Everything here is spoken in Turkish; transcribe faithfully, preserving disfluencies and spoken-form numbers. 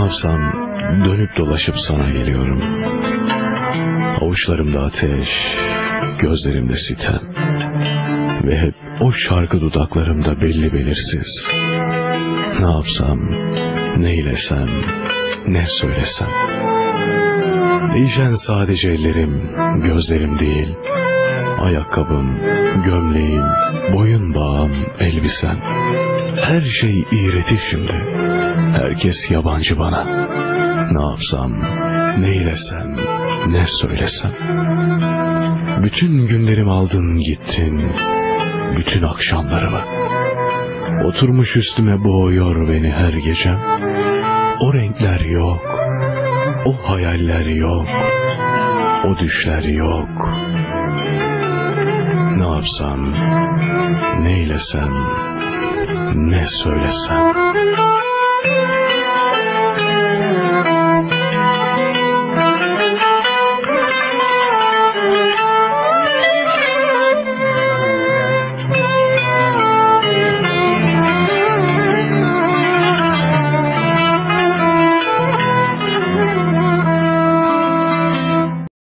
yapsam dönüp dolaşıp sana geliyorum. Avuçlarımda ateş, gözlerimde sitem ve hep o şarkı dudaklarımda belli belirsiz. Ne yapsam, ne eylesem, ne söylesem. Değişen sadece ellerim, gözlerim değil. Ayakkabım, gömleğim, boyun bağım, elbisem. Her şey iğreti şimdi. Herkes yabancı bana. Ne yapsam, ne eylesem, ne söylesem. Bütün günlerimi aldın gittin, bütün akşamlarımı. Oturmuş üstüme boğuyor beni her gecem. O renkler yok, o hayaller yok, o düşler yok. Ne yapsam, ne eylesem, ne söylesem.